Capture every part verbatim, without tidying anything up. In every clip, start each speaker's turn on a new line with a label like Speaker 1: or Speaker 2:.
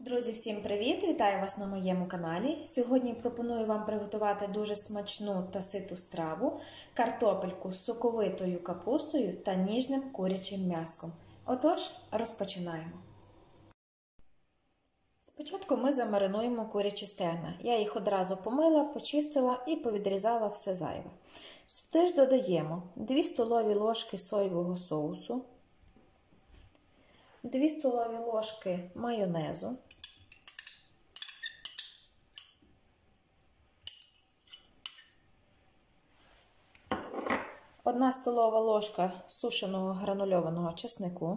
Speaker 1: Друзі, всім привіт! Вітаю вас на моєму каналі. Сьогодні пропоную вам приготувати дуже смачну та ситу страву – картопельку з соковитою капустою та ніжним курячим м'яском. Отож, розпочинаємо. Спочатку ми замаринуємо курячі стегна. Я їх одразу помила, почистила і повідрізала все зайве. Сюди ж додаємо дві столові ложки соєвого соусу, дві столові ложки майонезу, одна столова ложка сушеного гранульованого чеснику,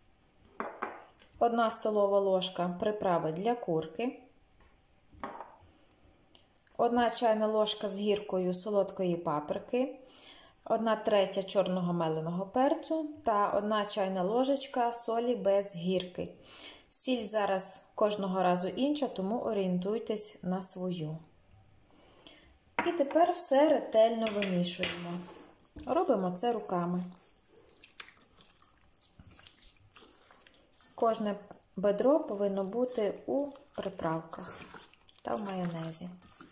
Speaker 1: одна столова ложка приправи для курки, одна чайна ложка з гіркою солодкої паприки, одна третя чорного меленого перцю та одна чайна ложечка солі без гірки. Сіль зараз кожного разу інша, тому орієнтуйтесь на свою. І тепер все ретельно вимішуємо. Робимо це руками. Кожне бедро повинно бути у приправках та в майонезі.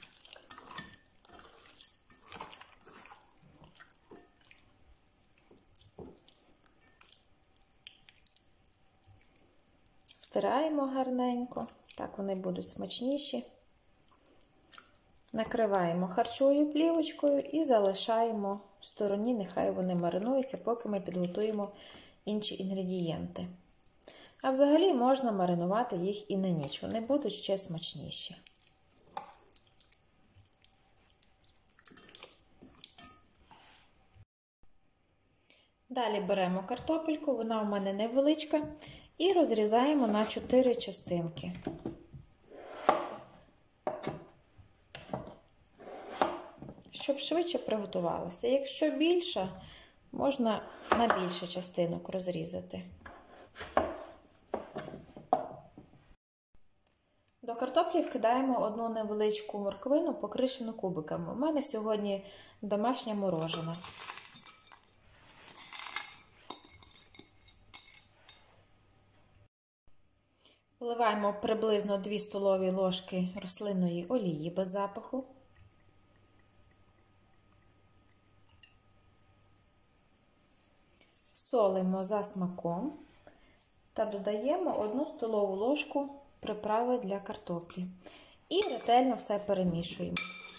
Speaker 1: Втираємо гарненько, так вони будуть смачніші. Накриваємо харчовою плівочкою і залишаємо в стороні, нехай вони маринуються, поки ми підготуємо інші інгредієнти. А взагалі можна маринувати їх і на ніч, вони будуть ще смачніші. Далі беремо картопельку, вона у мене невеличка, і розрізаємо на чотири частинки. Щоб швидше приготувалося. Якщо більше, можна на більше частинок розрізати. До картоплі вкидаємо одну невеличку морквину, покришену кубиками. У мене сьогодні домашня морожена. Вливаємо приблизно дві столові ложки рослинної олії без запаху. Солимо за смаком та додаємо одну столову ложку приправи для картоплі. І ретельно все перемішуємо.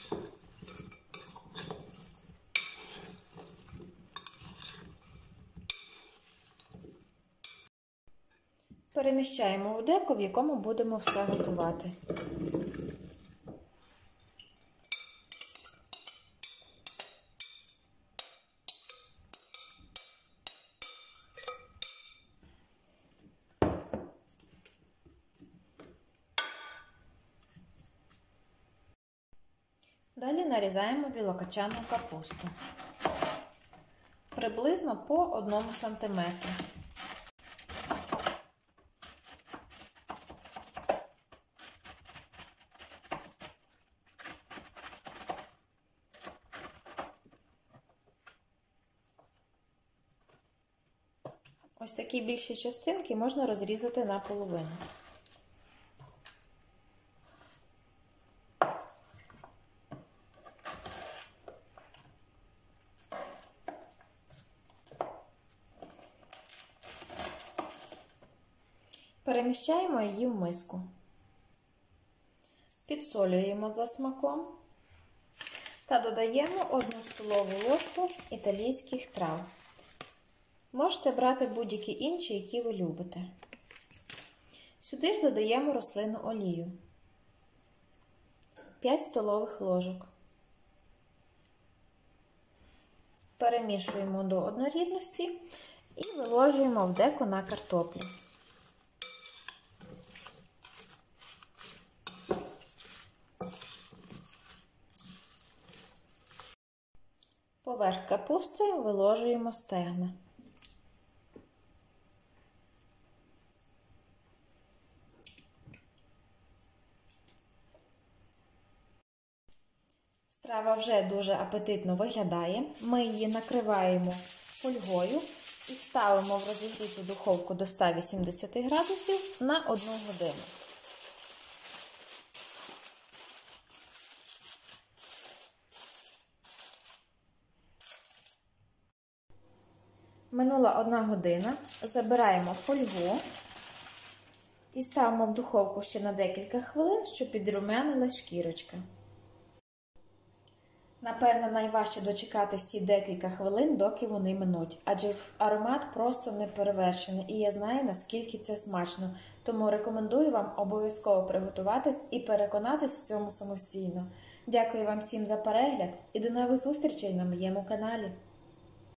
Speaker 1: Переміщаємо в деко, в якому будемо все готувати. Далі нарізаємо білокачанну капусту. Приблизно по одному сантиметру. Ось такі більші частинки можна розрізати на половину. Переміщаємо її в миску. Підсолюємо за смаком та додаємо одну столову ложку італійських трав. Можете брати будь-які інші, які ви любите. Сюди ж додаємо рослинну олію. п'ять столових ложок. Перемішуємо до однорідності і виложуємо в деко на картоплю. Поверх капусти виложуємо стегна. Страва вже дуже апетитно виглядає. Ми її накриваємо фольгою і ставимо в розігріту духовку до ста вісімдесяти градусів на одну годину. Минула одна година, забираємо фольгу і ставимо в духовку ще на декілька хвилин, щоб підрумянилась шкірочка. Напевно, найважче дочекатись ці декілька хвилин, доки вони минуть, адже аромат просто неперевершений і я знаю, наскільки це смачно. Тому рекомендую вам обов'язково приготуватись і переконатись в цьому самостійно. Дякую вам всім за перегляд і до нових зустрічей на моєму каналі.